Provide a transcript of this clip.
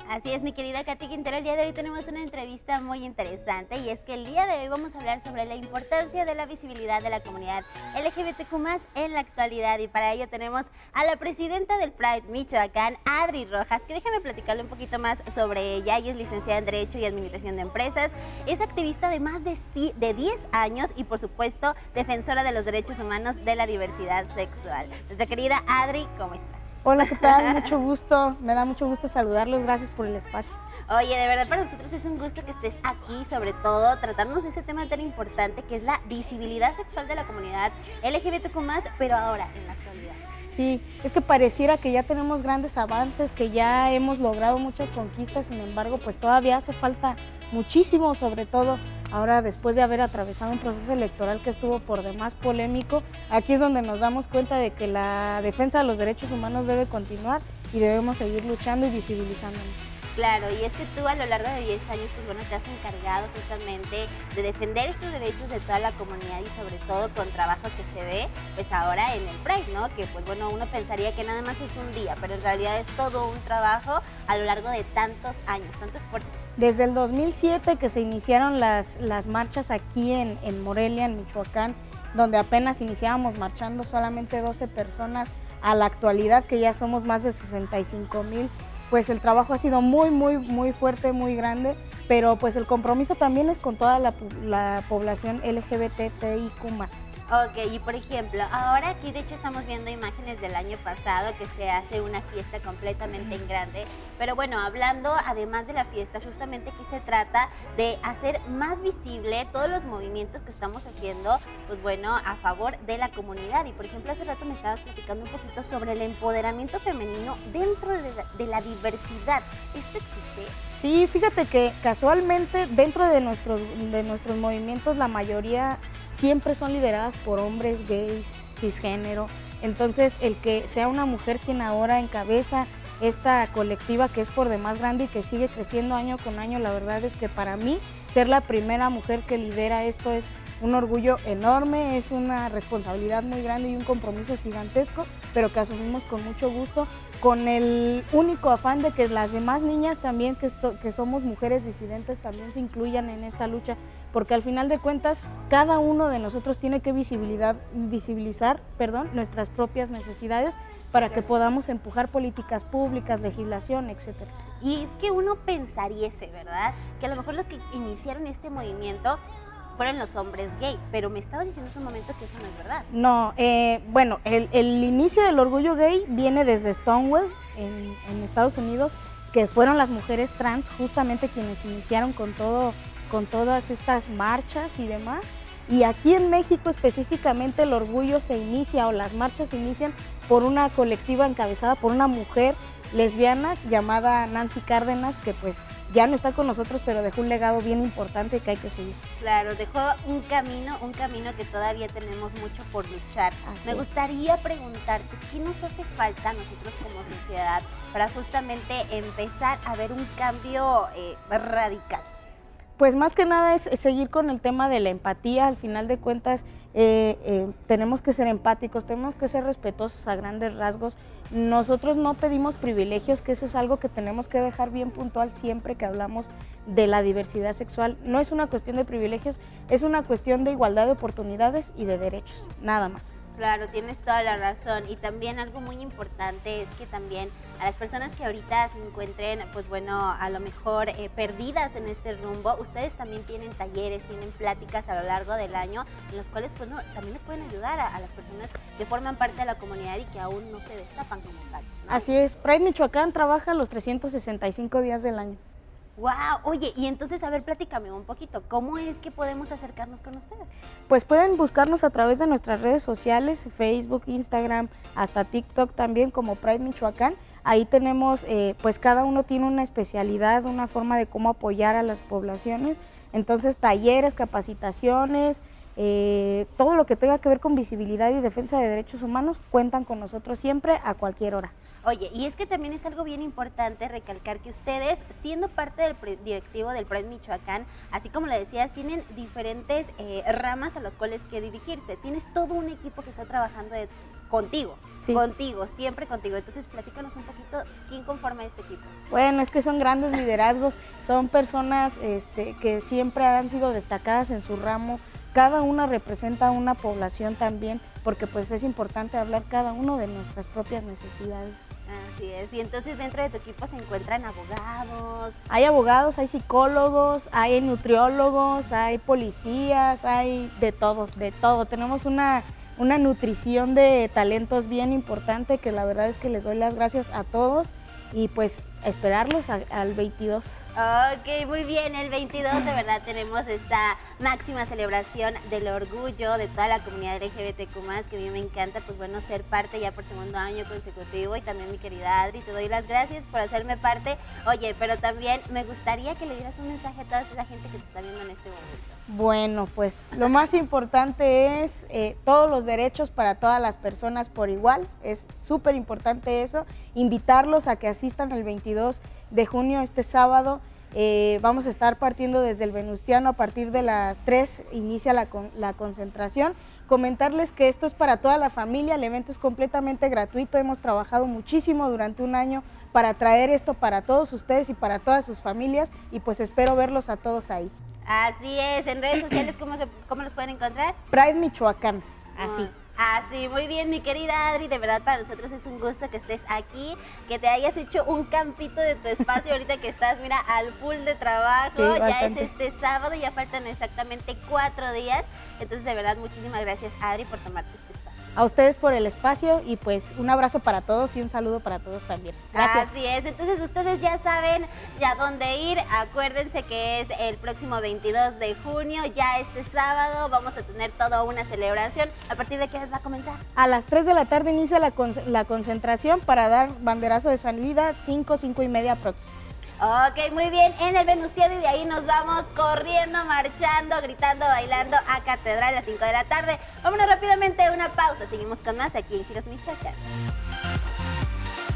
Así es, mi querida Katy Quintero, el día de hoy tenemos una entrevista muy interesante y es que el día de hoy vamos a hablar sobre la importancia de la visibilidad de la comunidad LGBTQ+ en la actualidad, y para ello tenemos a la presidenta del Pride Michoacán, Adri Rojas, que déjame platicarle un poquito más sobre ella. Ella es licenciada en Derecho y Administración de Empresas, es activista de más de 10 años y por supuesto defensora de los derechos humanos de la diversidad sexual. Nuestra querida Adri, ¿cómo estás? Hola, ¿qué tal? Mucho gusto, me da mucho gusto saludarlos, gracias por el espacio. Oye, de verdad para nosotros es un gusto que estés aquí, sobre todo tratarnos de este tema tan importante que es la visibilidad sexual de la comunidad LGBTQ+, pero ahora, en la actualidad. Sí, es que pareciera que ya tenemos grandes avances, que ya hemos logrado muchas conquistas, sin embargo, pues todavía hace falta muchísimo, sobre todo ahora después de haber atravesado un proceso electoral que estuvo por demás polémico. Aquí es donde nos damos cuenta de que la defensa de los derechos humanos debe continuar y debemos seguir luchando y visibilizándonos. Claro, y es que tú a lo largo de 10 años, pues bueno, te has encargado justamente de defender estos derechos de toda la comunidad y sobre todo con trabajo que se ve, pues ahora en el Pride, ¿no? Que pues bueno, uno pensaría que nada más es un día, pero en realidad es todo un trabajo a lo largo de tantos años, tanto esfuerzo. Desde el 2007 que se iniciaron las marchas aquí en Morelia, en Michoacán, donde apenas iniciábamos marchando solamente 12 personas, a la actualidad que ya somos más de 65,000, pues el trabajo ha sido muy fuerte, muy grande, pero pues el compromiso también es con toda la población LGBTIQ+. Ok, y por ejemplo, ahora aquí de hecho estamos viendo imágenes del año pasado que se hace una fiesta completamente en grande, pero bueno, hablando además de la fiesta, justamente aquí se trata de hacer más visible todos los movimientos que estamos haciendo, pues bueno, a favor de la comunidad. Y por ejemplo, hace rato me estabas platicando un poquito sobre el empoderamiento femenino dentro de la diversidad. ¿Esto existe? Sí, fíjate que casualmente dentro de nuestros movimientos la mayoría siempre son lideradas por hombres gays, cisgénero. Entonces el que sea una mujer quien ahora encabeza esta colectiva que es por demás grande y que sigue creciendo año con año, la verdad es que para mí ser la primera mujer que lidera esto es un orgullo enorme, es una responsabilidad muy grande y un compromiso gigantesco, pero que asumimos con mucho gusto, con el único afán de que las demás niñas también, que somos mujeres disidentes, también se incluyan en esta lucha, porque al final de cuentas cada uno de nosotros tiene que visibilizar nuestras propias necesidades para que podamos empujar políticas públicas, legislación, etcétera. Y es que uno pensaría, ¿verdad?, que a lo mejor los que iniciaron este movimiento fueron los hombres gay, pero me estabas diciendo hace un momento que eso no es verdad. No, bueno, el inicio del orgullo gay viene desde Stonewall en Estados Unidos, que fueron las mujeres trans justamente quienes iniciaron con todas estas marchas y demás. Y aquí en México específicamente el orgullo se inicia, o las marchas se inician por una colectiva encabezada por una mujer lesbiana llamada Nancy Cárdenas, que pues ya no está con nosotros, pero dejó un legado bien importante que hay que seguir. Claro, dejó un camino que todavía tenemos mucho por luchar. Me gustaría preguntarte, ¿qué nos hace falta a nosotros como sociedad para justamente empezar a ver un cambio radical? Pues más que nada es seguir con el tema de la empatía. Al final de cuentas tenemos que ser empáticos, tenemos que ser respetuosos a grandes rasgos. Nosotros no pedimos privilegios, que eso es algo que tenemos que dejar bien puntual siempre que hablamos de la diversidad sexual. No es una cuestión de privilegios, es una cuestión de igualdad de oportunidades y de derechos, nada más. Claro, tienes toda la razón, y también algo muy importante es que también a las personas que ahorita se encuentren, pues bueno, a lo mejor perdidas en este rumbo, ustedes también tienen talleres, tienen pláticas a lo largo del año en los cuales pues no, también les pueden ayudar a las personas que forman parte de la comunidad y que aún no se destapan como tal, ¿no? Así es, Pride Michoacán trabaja los 365 días del año. ¡Wow! Oye, y entonces, a ver, platícame un poquito, ¿cómo es que podemos acercarnos con ustedes? Pues pueden buscarnos a través de nuestras redes sociales, Facebook, Instagram, hasta TikTok también como Pride Michoacán. Ahí tenemos, pues cada uno tiene una especialidad, una forma de cómo apoyar a las poblaciones. Entonces, talleres, capacitaciones, todo lo que tenga que ver con visibilidad y defensa de derechos humanos, cuentan con nosotros siempre a cualquier hora. Oye, y es que también es algo bien importante recalcar que ustedes, siendo parte del directivo del Pride Michoacán, así como le decías, tienen diferentes ramas a las cuales que dirigirse. Tienes todo un equipo que está trabajando contigo. Sí. Contigo, siempre contigo. Entonces, platícanos un poquito quién conforma este equipo. Bueno, es que son grandes liderazgos, son personas que siempre han sido destacadas en su ramo, cada una representa una población también, porque pues es importante hablar cada uno de nuestras propias necesidades. Así es, y entonces dentro de tu equipo se encuentran abogados. Hay abogados, hay psicólogos, hay nutriólogos, hay policías, hay de todo, de todo. Tenemos una nutrición de talentos bien importante que la verdad es que les doy las gracias a todos y pues esperarlos al 22. Ok, muy bien, el 22 de verdad tenemos esta máxima celebración del orgullo de toda la comunidad LGBTQ+, que a mí me encanta, pues bueno, ser parte ya por segundo año consecutivo, y también mi querida Adri, te doy las gracias por hacerme parte. Oye, pero también me gustaría que le dieras un mensaje a toda esa gente que te está viendo en este momento. Bueno, pues lo más importante es todos los derechos para todas las personas por igual, es súper importante eso, invitarlos a que asistan el 22 de junio, este sábado. Vamos a estar partiendo desde el Venustiano, a partir de las 3 inicia la concentración. Comentarles que esto es para toda la familia, el evento es completamente gratuito, hemos trabajado muchísimo durante un año para traer esto para todos ustedes y para todas sus familias, y pues espero verlos a todos ahí. Así es, en redes sociales, ¿cómo los pueden encontrar? Pride Michoacán, así. Así, muy bien, mi querida Adri, de verdad para nosotros es un gusto que estés aquí, que te hayas hecho un campito de tu espacio ahorita que estás, mira, al full de trabajo. Sí, ya es este sábado, ya faltan exactamente 4 días, entonces de verdad muchísimas gracias, Adri, por tomarte este espacio. A ustedes por el espacio y pues un abrazo para todos y un saludo para todos también. Gracias. Así es, entonces ustedes ya saben a dónde ir, acuérdense que es el próximo 22 de junio, ya este sábado vamos a tener toda una celebración. ¿A partir de qué hora va a comenzar? A las 3 de la tarde inicia la concentración para dar banderazo de salida, 5:30 aproximadamente. Ok, muy bien, en el Venustiano, y de ahí nos vamos corriendo, marchando, gritando, bailando a Catedral a las 5 de la tarde. Vámonos rápidamente a una pausa, seguimos con más aquí en Giros Michoacán.